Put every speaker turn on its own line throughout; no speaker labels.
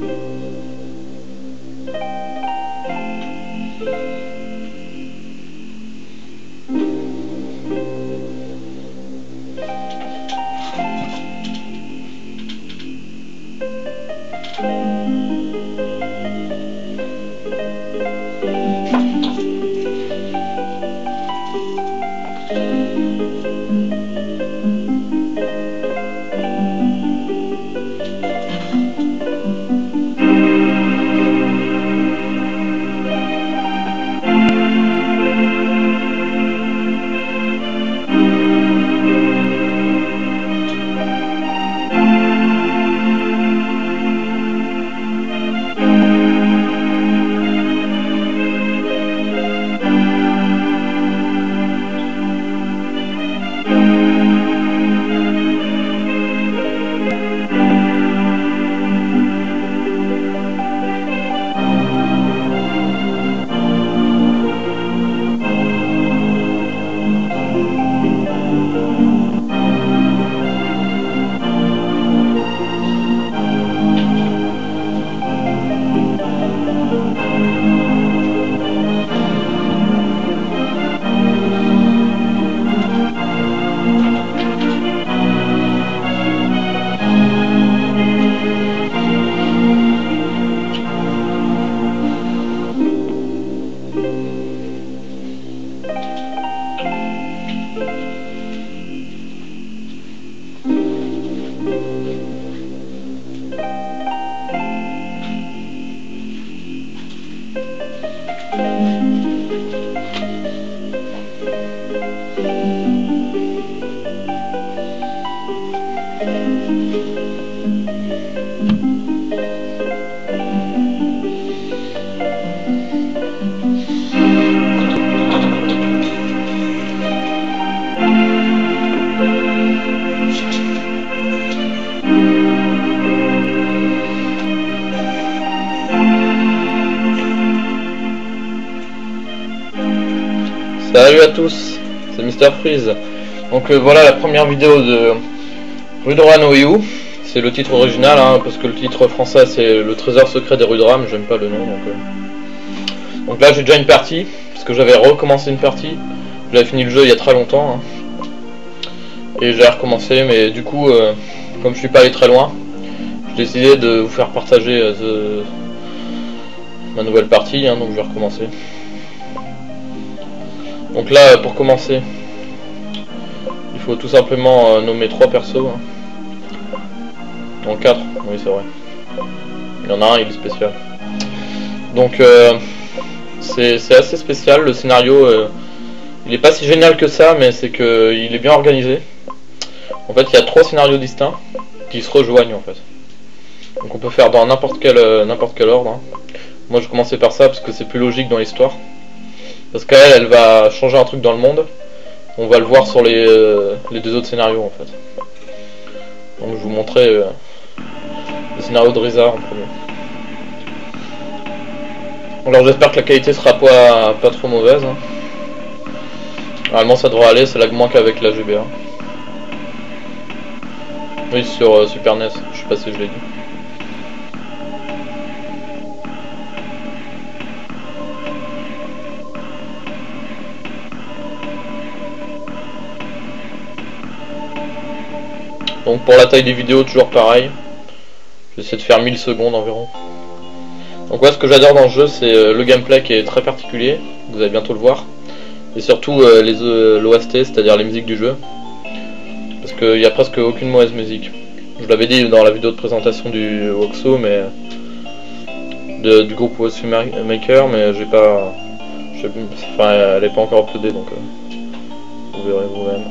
Salut à tous, c'est Mr Freeze. Donc voilà la première vidéo de Rudra no Yu. C'est le titre original, hein, parce que le titre français c'est le trésor secret des Rudram, j'aime pas le nom. Donc là j'ai déjà une partie, parce que j'avais recommencé une partie. J'avais fini le jeu il y a très longtemps, hein, et j'ai recommencé, mais du coup, comme je suis pas allé très loin, j'ai décidé de vous faire partager ma nouvelle partie, hein, donc je vais recommencer. Donc là, pour commencer, il faut tout simplement nommer 3 persos. Hein. Non, 4, oui c'est vrai. Il y en a un, il est spécial. Donc c'est assez spécial, le scénario, il est pas si génial que ça, mais c'est que il est bien organisé. En fait, il y a 3 scénarios distincts qui se rejoignent en fait. Donc on peut faire dans n'importe quel ordre. Hein. Moi je commençais par ça parce que c'est plus logique dans l'histoire. Parce qu'elle, elle va changer un truc dans le monde. On va le voir sur les 2 autres scénarios en fait. Donc je vous montrerai le scénario de Risa en premier. Alors j'espère que la qualité sera pas trop mauvaise. Hein. Normalement ça devrait aller, ça lag moins qu'avec la GBA. Oui, sur Super NES, je sais pas si je l'ai dit. Donc pour la taille des vidéos, toujours pareil. J'essaie de faire 1000 secondes environ. Donc ouais, ce que j'adore dans le jeu, c'est le gameplay qui est très particulier. Vous allez bientôt le voir. Et surtout l'OST, c'est-à-dire les musiques du jeu. Parce qu'il n'y a presque aucune mauvaise musique. Je l'avais dit dans la vidéo de présentation du Woxo, mais du groupe Woxo Maker, mais j'ai pas... Enfin, elle n'est pas encore uploadée, donc vous verrez vous-même.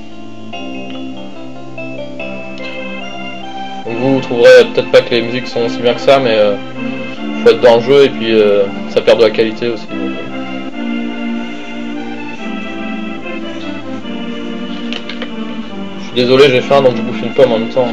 Donc vous trouverez peut-être pas que les musiques sont aussi bien que ça, mais faut être dans le jeu et puis ça perd de la qualité aussi. Je suis désolé, j'ai faim donc je bouffe une pomme en même temps.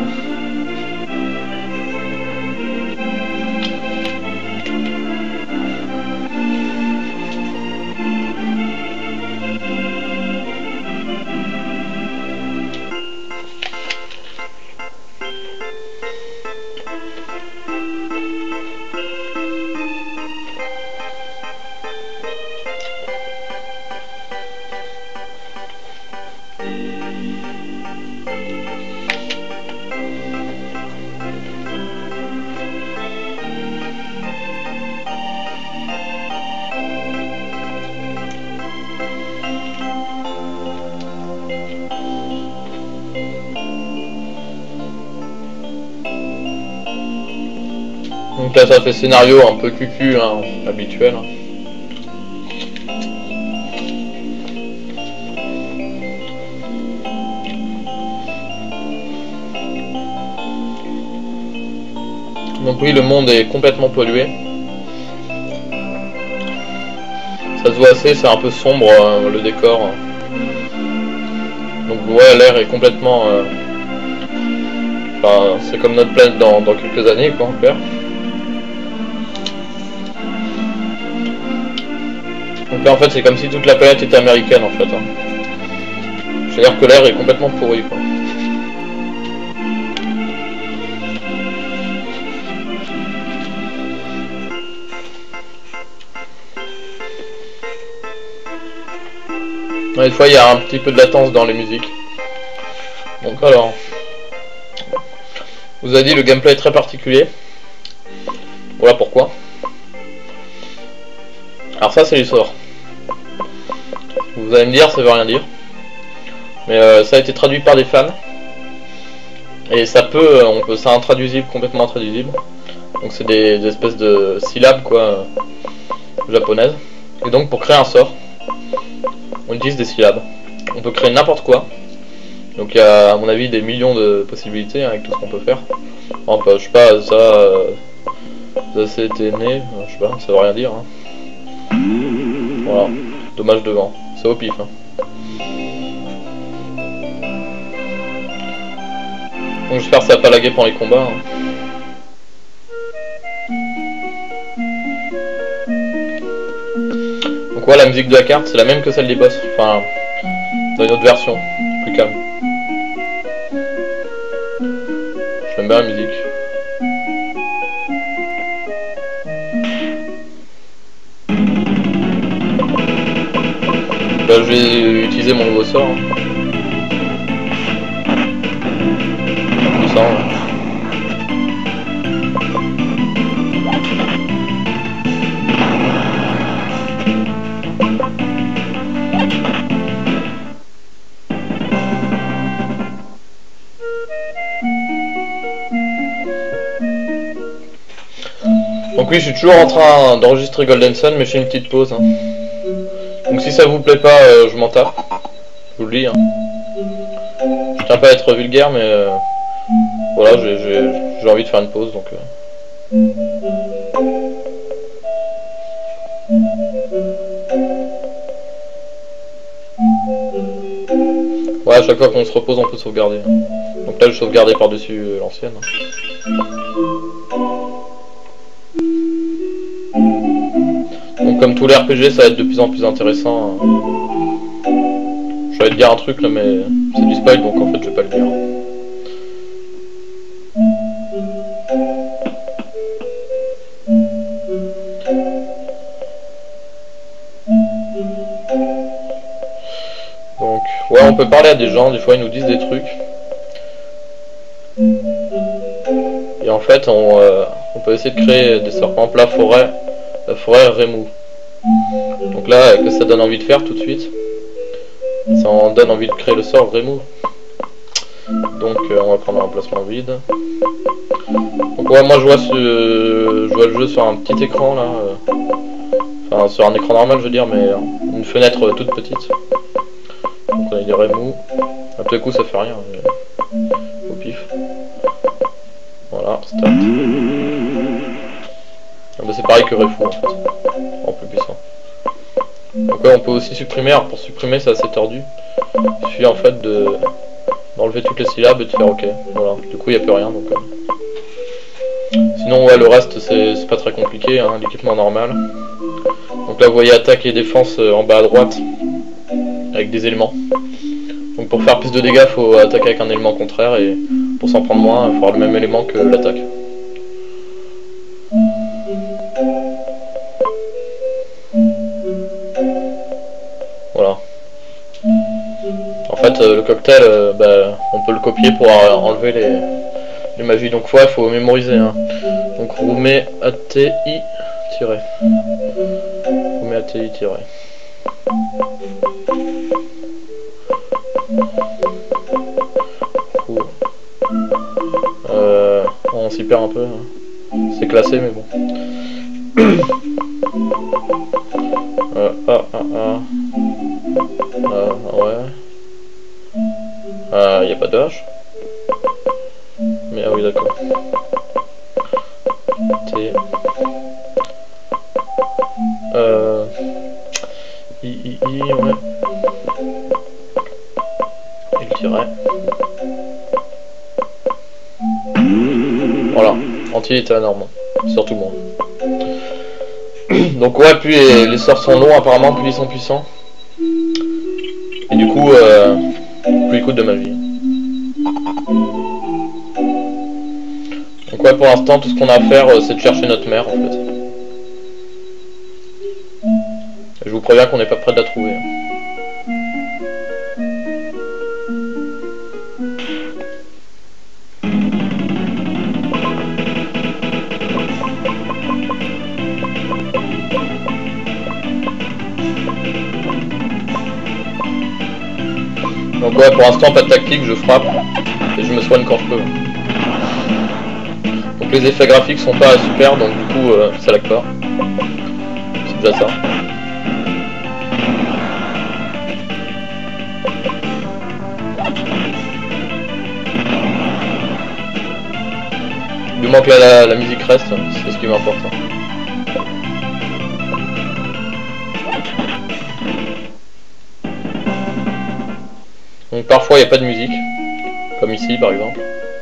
Donc là ça fait scénario un peu cucu hein, habituel. Donc oui, le monde est complètement pollué. Ça se voit assez, c'est un peu sombre le décor. Donc ouais, l'air est complètement... Enfin, c'est comme notre planète dans quelques années, quoi, en clair. Donc là, en fait, c'est comme si toute la planète était américaine, en fait. Hein. C'est-à-dire que l'air est complètement pourri, quoi. Des fois il y a un petit peu de latence dans les musiques. Donc alors, vous avez dit le gameplay est très particulier. Voilà pourquoi. Alors ça c'est les sorts. Vous allez me dire ça veut rien dire. Mais ça a été traduit par des fans. Et ça peut, c'est intraduisible, complètement intraduisible. Donc c'est des espèces de syllabes quoi, japonaises. Et donc pour créer un sort, on utilise des syllabes. On peut créer n'importe quoi. Donc il y a à mon avis des millions de possibilités hein, avec tout ce qu'on peut faire. Enfin, je sais pas, ça c'était né, je sais pas, ça veut rien dire. Hein. Voilà, dommage de vent, c'est au pif. Hein. Donc j'espère que ça va pas laguer pendant les combats. Hein. Donc ouais, la musique de la carte c'est la même que celle des boss, enfin dans une autre version, plus calme. J'aime bien la musique. Là je vais utiliser mon nouveau sort. Hein. Puissant. Hein. Donc oui, je suis toujours en train d'enregistrer Golden Sun, mais je fais une petite pause. Hein. Donc si ça vous plaît pas, je m'en tape. Je vous le dis. Hein. Je tiens pas à être vulgaire, mais voilà, j'ai envie de faire une pause. Donc, ouais, à chaque fois qu'on se repose, on peut sauvegarder. Hein. Donc là, je sauvegardais par-dessus l'ancienne. Hein. Donc comme tous les RPG ça va être de plus en plus intéressant. Je vais te dire un truc là mais c'est du spoil donc en fait je vais pas le dire. Donc ouais on peut parler à des gens, des fois ils nous disent des trucs. Et en fait on peut essayer de créer des sorts. Par exemple la forêt Remove. Donc là, que ça donne envie de faire tout de suite. Ça en donne envie de créer le sort Remove. Donc on va prendre un emplacement vide. Donc ouais, moi je vois le jeu sur un petit écran là. Enfin sur un écran normal je veux dire, mais une fenêtre toute petite. Donc on a des Remove. À tout coup ça fait rien. Mais... au pif. Voilà, start. Ah bah c'est pareil que Refou en fait, en plus puissant. Donc ouais, on peut aussi supprimer, alors pour supprimer c'est assez tordu. Il suffit en fait d'enlever toutes les syllabes et de faire OK. Voilà, du coup il n'y a plus rien donc. Sinon ouais le reste c'est pas très compliqué, hein, l'équipement normal. Donc là vous voyez attaque et défense en bas à droite, avec des éléments. Donc pour faire plus de dégâts il faut attaquer avec un élément contraire et pour s'en prendre moins il faut avoir le même élément que l'attaque. Voilà. En fait, le cocktail, on peut le copier pour enlever les magies. Donc, ouais, il faut mémoriser. Hein. Donc, Roumé ATI tiré. Roumé ATI tiré. On s'y perd un peu. Hein. C'est déclassé, mais bon. Ouais. Y a pas de H. Mais ah oui, d'accord. T. Ouais. Et le tiret. Voilà, entier était à norme, surtout moi. Donc ouais, plus les sorts sont longs apparemment, plus ils sont puissants. Et du coup, plus ils coûtent de magie. Donc ouais, pour l'instant, tout ce qu'on a à faire, c'est de chercher notre mère, en fait. Et je vous préviens qu'on n'est pas près de la trouver. Donc ouais, pour l'instant, pas de tactique, je frappe. Et je me soigne quand je peux. Donc les effets graphiques sont pas super, donc du coup, ça lag pas. C'est déjà ça. Du moins que la musique reste, c'est ce qui m'importe. Donc parfois il n'y a pas de musique, comme ici par exemple.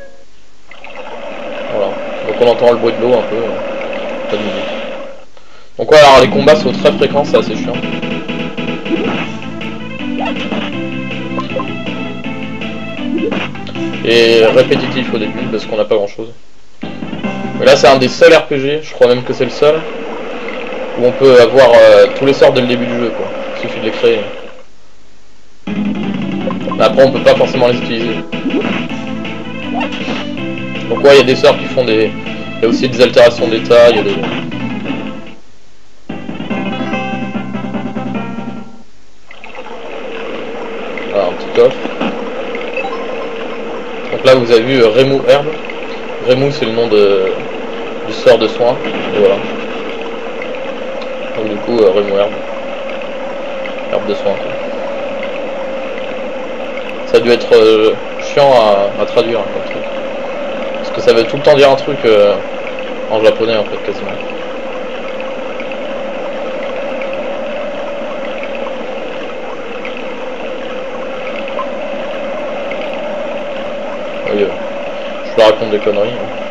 Voilà. Donc on entend le bruit de l'eau un peu, pas de musique. Donc ouais, alors les combats sont très fréquents, c'est assez chiant. Et répétitif au début parce qu'on n'a pas grand chose. Mais là c'est un des seuls RPG, je crois même que c'est le seul, où on peut avoir tous les sorts dès le début du jeu quoi. Il suffit de les créer. Mais après on peut pas forcément les utiliser. Donc ouais, il y a des sorts qui font des... Il y a aussi des altérations d'état, il y a des... Voilà, un petit coffre. Donc là vous avez vu Remove Herbe. Remove c'est le nom du sort de soin. Et voilà. Donc du coup Remove Herbe. Herbe de soin. Ça a dû être chiant à traduire comme truc. Parce que ça veut tout le temps dire un truc en japonais en fait quasiment. Oui, je leur raconte des conneries.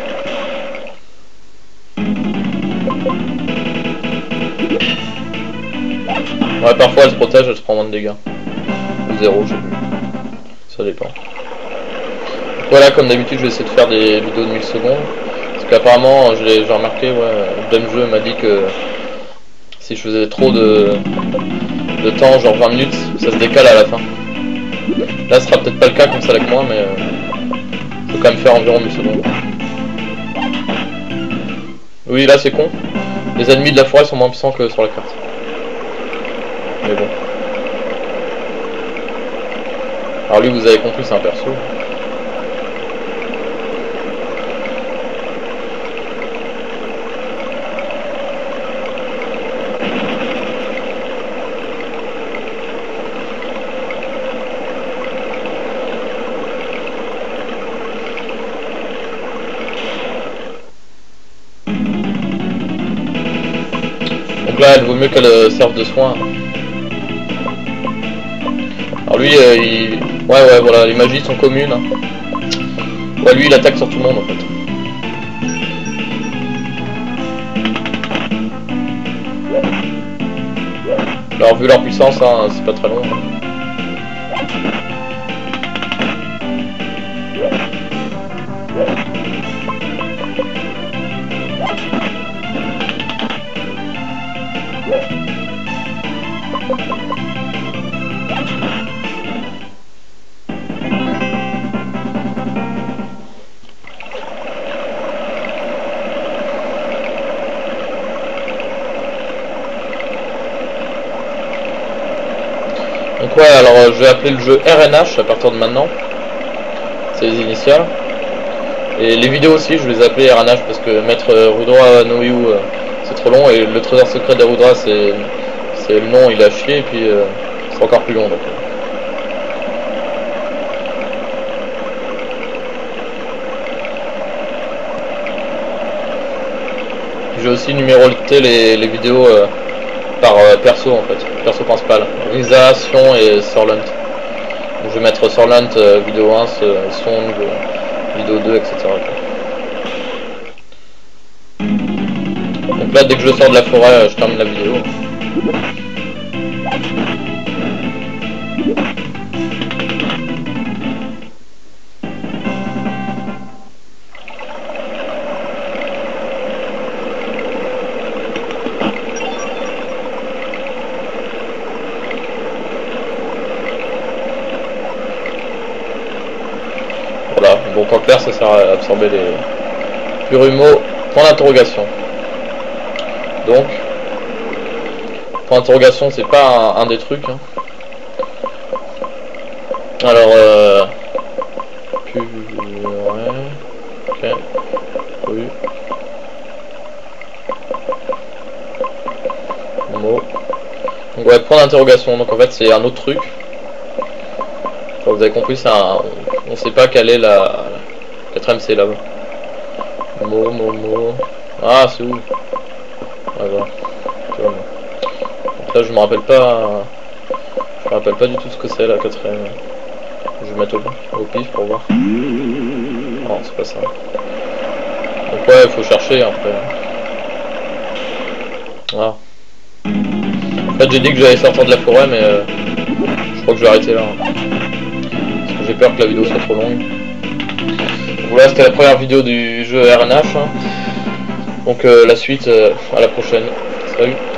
Ouais, parfois elle se protège, elle se prend moins de dégâts. Ou 0, je sais plus. Ça dépend. Voilà, comme d'habitude, je vais essayer de faire des vidéos de 1000 secondes. Parce qu'apparemment, j'ai remarqué, ouais, Dumjeu m'a dit que si je faisais trop de temps, genre 20 minutes, ça se décale à la fin. Là, ce sera peut-être pas le cas comme ça avec moi, mais faut quand même faire environ 1000 secondes. Oui, là c'est con. Les ennemis de la forêt sont moins puissants que sur la carte. Mais bon. Alors lui, vous avez compris, c'est un perso. Donc là, il vaut mieux qu'elle serve de soin. Alors lui, ouais, voilà, les magies sont communes. Hein. Ouais, lui, il attaque sur tout le monde en fait. Alors vu leur puissance, hein, c'est pas très long. Donc ouais, alors je vais appeler le jeu RNH à partir de maintenant. C'est les initiales. Et les vidéos aussi, je les appelais RNH parce que mettre Rudra no You c'est trop long, et le trésor secret de Rudra c'est le nom, il a chié, et puis c'est encore plus long. Donc. J'ai aussi numéroté les vidéos par perso en fait, perso principal. Risa, Sion et Sorlunt. Donc je vais mettre Sorlunt vidéo 1, Song vidéo 2, etc. Donc là dès que je sors de la forêt, je termine la vidéo. Voilà, donc en clair ça sert à absorber les Purumo. Point d'interrogation. Donc, point d'interrogation c'est pas un des trucs. Hein. Alors, ouais, ok, oui. Mot. Donc ouais, point d'interrogation, donc en fait c'est un autre truc. Enfin, vous avez compris, on sait pas quelle est la 4ème syllabe. Mot. Ah, c'est où? Voilà. Donc là, je me rappelle pas du tout ce que c'est la 4ème. Je vais mettre au pif pour voir. Non, c'est pas ça. Donc ouais, il faut chercher après. Ah. En fait, j'ai dit que j'allais sortir de la forêt, mais je crois que je vais arrêter là. Parce que j'ai peur que la vidéo soit trop longue. Voilà, c'était la première vidéo du jeu RNH. Donc la suite à la prochaine. Salut.